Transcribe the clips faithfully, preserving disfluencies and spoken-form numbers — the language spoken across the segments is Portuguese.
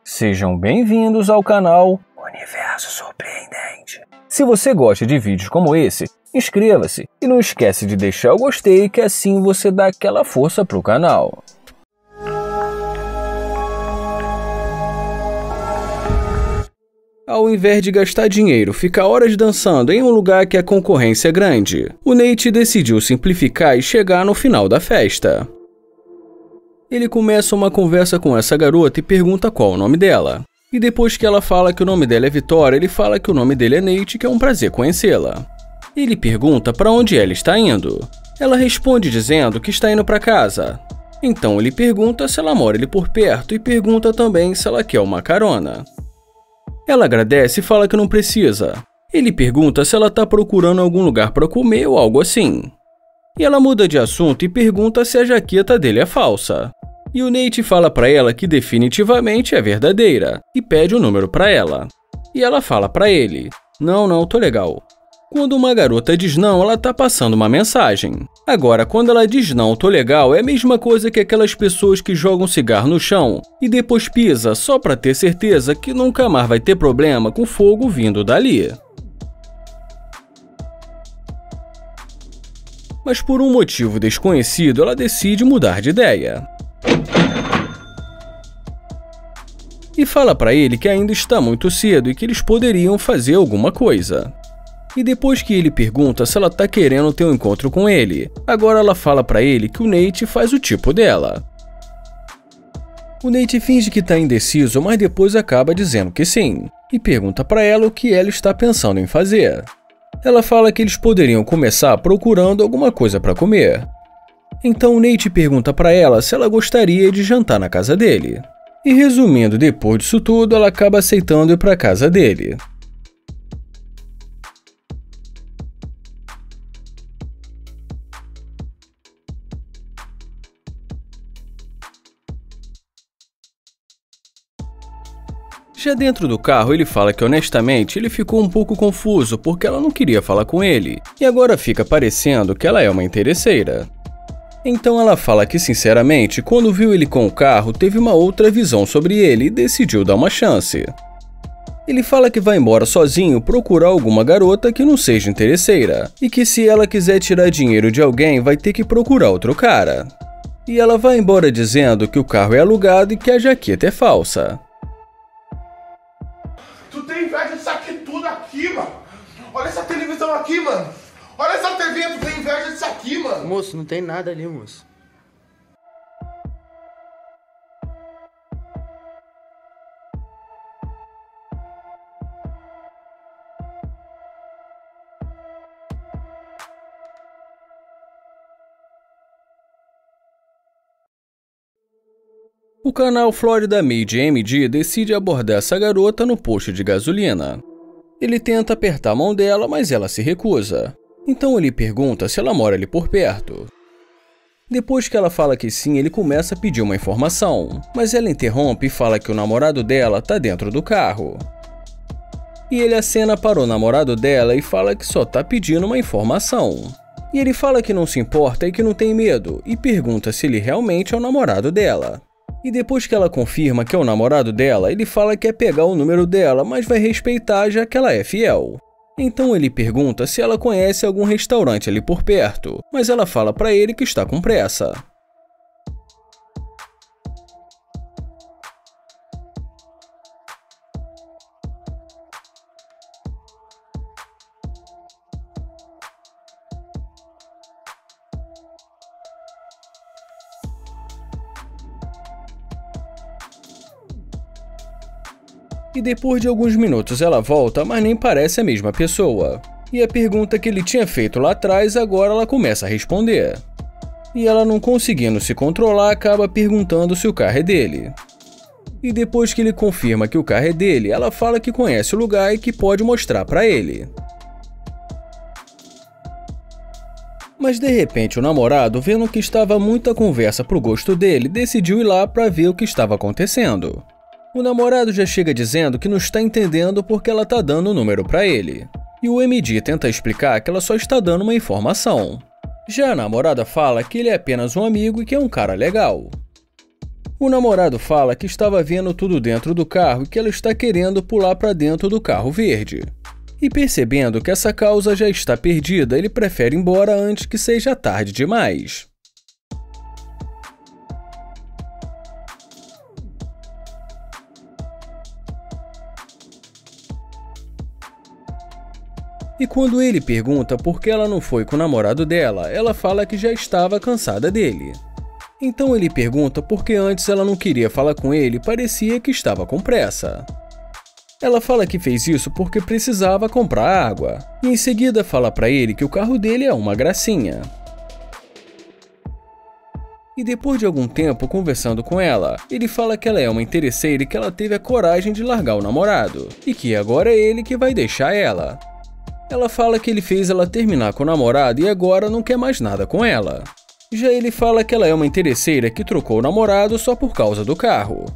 Sejam bem-vindos ao canal Universo Surpreendente. Se você gosta de vídeos como esse, inscreva-se e não esquece de deixar o gostei, que assim você dá aquela força pro canal. Ao invés de gastar dinheiro, ficar horas dançando em um lugar que a concorrência é grande, o Nate decidiu simplificar e chegar no final da festa. Ele começa uma conversa com essa garota e pergunta qual o nome dela. E depois que ela fala que o nome dela é Vitória, ele fala que o nome dele é Nate e que é um prazer conhecê-la. Ele pergunta para onde ela está indo. Ela responde dizendo que está indo para casa. Então ele pergunta se ela mora ali por perto e pergunta também se ela quer uma carona. Ela agradece e fala que não precisa. Ele pergunta se ela está procurando algum lugar para comer ou algo assim. E ela muda de assunto e pergunta se a jaqueta dele é falsa. E o Nate fala para ela que definitivamente é verdadeira e pede o número para ela. E ela fala para ele: "Não, não, tô legal." Quando uma garota diz não, ela tá passando uma mensagem. Agora, quando ela diz não, tô legal, é a mesma coisa que aquelas pessoas que jogam cigarro no chão e depois pisa só pra ter certeza que nunca mais vai ter problema com fogo vindo dali. Mas por um motivo desconhecido, ela decide mudar de ideia. E fala pra ele que ainda está muito cedo e que eles poderiam fazer alguma coisa. E depois que ele pergunta se ela tá querendo ter um encontro com ele, agora ela fala pra ele que o Nate faz o tipo dela. O Nate finge que tá indeciso, mas depois acaba dizendo que sim, e pergunta pra ela o que ela está pensando em fazer. Ela fala que eles poderiam começar procurando alguma coisa pra comer. Então o Nate pergunta pra ela se ela gostaria de jantar na casa dele. E resumindo, depois disso tudo, ela acaba aceitando ir pra casa dele. Já dentro do carro, ele fala que honestamente ele ficou um pouco confuso porque ela não queria falar com ele, e agora fica parecendo que ela é uma interesseira. Então ela fala que sinceramente, quando viu ele com o carro, teve uma outra visão sobre ele e decidiu dar uma chance. Ele fala que vai embora sozinho procurar alguma garota que não seja interesseira, e que se ela quiser tirar dinheiro de alguém, vai ter que procurar outro cara. E ela vai embora dizendo que o carro é alugado e que a jaqueta é falsa. Tu tem inveja disso aqui tudo aqui, mano. Olha essa televisão aqui, mano. Olha essa T V, tu tem inveja disso aqui, mano. Moço, não tem nada ali, moço. O canal Florida Made M D decide abordar essa garota no posto de gasolina. Ele tenta apertar a mão dela, mas ela se recusa. Então ele pergunta se ela mora ali por perto. Depois que ela fala que sim, ele começa a pedir uma informação, mas ela interrompe e fala que o namorado dela tá dentro do carro. E ele acena para o namorado dela e fala que só tá pedindo uma informação. E ele fala que não se importa e que não tem medo, e pergunta se ele realmente é o namorado dela. E depois que ela confirma que é o namorado dela, ele fala que quer pegar o número dela, mas vai respeitar já que ela é fiel. Então ele pergunta se ela conhece algum restaurante ali por perto, mas ela fala pra ele que está com pressa. E depois de alguns minutos ela volta, mas nem parece a mesma pessoa. E a pergunta que ele tinha feito lá atrás, agora ela começa a responder. E ela, não conseguindo se controlar, acaba perguntando se o carro é dele. E depois que ele confirma que o carro é dele, ela fala que conhece o lugar e que pode mostrar pra ele. Mas de repente o namorado, vendo que estava muita conversa pro gosto dele, decidiu ir lá pra ver o que estava acontecendo. O namorado já chega dizendo que não está entendendo porque ela está dando o número para ele. E o M D tenta explicar que ela só está dando uma informação. Já a namorada fala que ele é apenas um amigo e que é um cara legal. O O namorado fala que estava vendo tudo dentro do carro e que ela está querendo pular para dentro do carro verde. E percebendo que essa causa já está perdida, ele prefere ir embora antes que seja tarde demais. E quando ele pergunta por que ela não foi com o namorado dela, ela fala que já estava cansada dele. Então ele pergunta por que antes ela não queria falar com ele e parecia que estava com pressa. Ela fala que fez isso porque precisava comprar água, e em seguida fala para ele que o carro dele é uma gracinha. E depois de algum tempo conversando com ela, ele fala que ela é uma interesseira e que ela teve a coragem de largar o namorado, e que agora é ele que vai deixar ela. Ela fala que ele fez ela terminar com o namorado e agora não quer mais nada com ela. Já ele fala que ela é uma interesseira que trocou o namorado só por causa do carro.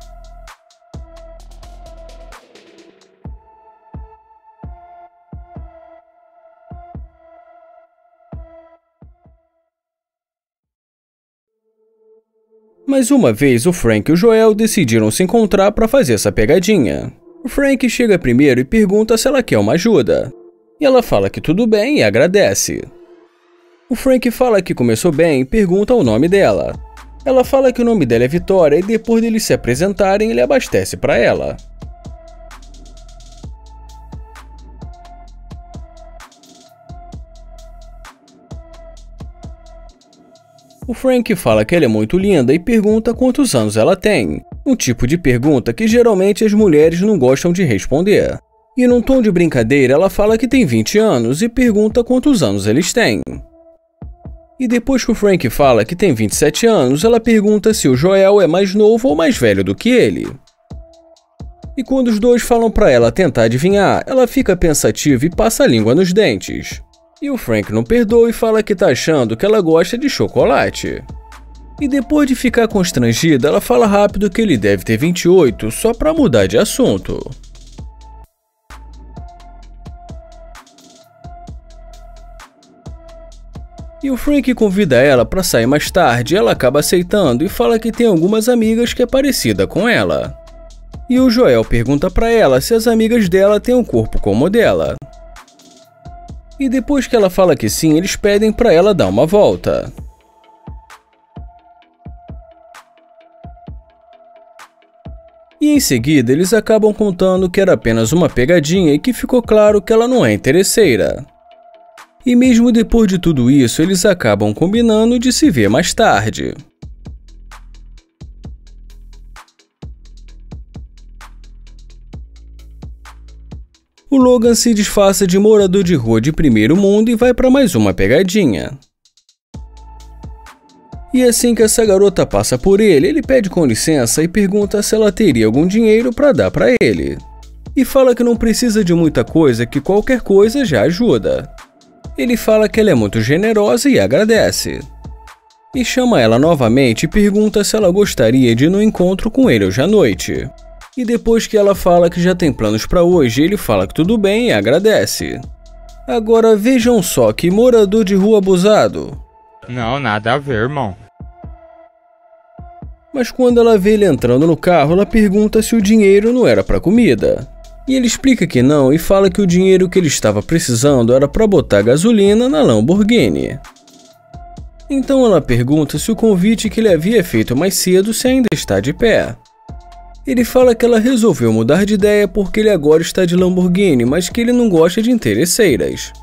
Mas uma vez o Frank e o Joel decidiram se encontrar para fazer essa pegadinha. O Frank chega primeiro e pergunta se ela quer uma ajuda. E ela fala que tudo bem e agradece. O Frank fala que começou bem e pergunta o nome dela. Ela fala que o nome dela é Vitória e depois deles se apresentarem, ele abastece para ela. O Frank fala que ela é muito linda e pergunta quantos anos ela tem, um tipo de pergunta que geralmente as mulheres não gostam de responder. E num tom de brincadeira ela fala que tem vinte anos e pergunta quantos anos eles têm. E depois que o Frank fala que tem vinte e sete anos, ela pergunta se o Joel é mais novo ou mais velho do que ele. E quando os dois falam para ela tentar adivinhar, ela fica pensativa e passa a língua nos dentes. E o Frank não perdoa e fala que tá achando que ela gosta de chocolate. E depois de ficar constrangida, ela fala rápido que ele deve ter vinte e oito só para mudar de assunto. E o Frank convida ela para sair mais tarde e ela acaba aceitando e fala que tem algumas amigas que é parecida com ela. E o Joel pergunta para ela se as amigas dela têm um corpo como o dela. E depois que ela fala que sim, eles pedem para ela dar uma volta. E em seguida eles acabam contando que era apenas uma pegadinha e que ficou claro que ela não é interesseira. E mesmo depois de tudo isso, eles acabam combinando de se ver mais tarde. O Logan se disfarça de morador de rua de primeiro mundo e vai para mais uma pegadinha. E assim que essa garota passa por ele, ele pede com licença e pergunta se ela teria algum dinheiro para dar para ele. E fala que não precisa de muita coisa, que qualquer coisa já ajuda. Ele fala que ela é muito generosa e agradece. E chama ela novamente e pergunta se ela gostaria de ir no encontro com ele hoje à noite. E depois que ela fala que já tem planos para hoje, ele fala que tudo bem e agradece. Agora vejam só que morador de rua abusado. Não, nada a ver, irmão. Mas quando ela vê ele entrando no carro, ela pergunta se o dinheiro não era para comida. E ele explica que não e fala que o dinheiro que ele estava precisando era para botar gasolina na Lamborghini. Então ela pergunta se o convite que ele havia feito mais cedo se ainda está de pé. Ele fala que ela resolveu mudar de ideia porque ele agora está de Lamborghini, mas que ele não gosta de interesseiras.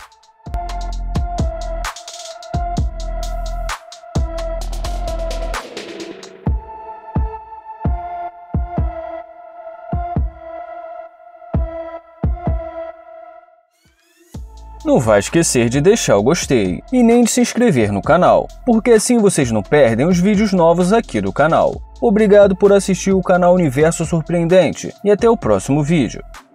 Não vai esquecer de deixar o gostei e nem de se inscrever no canal, porque assim vocês não perdem os vídeos novos aqui do canal. Obrigado por assistir o canal Universo Surpreendente e até o próximo vídeo.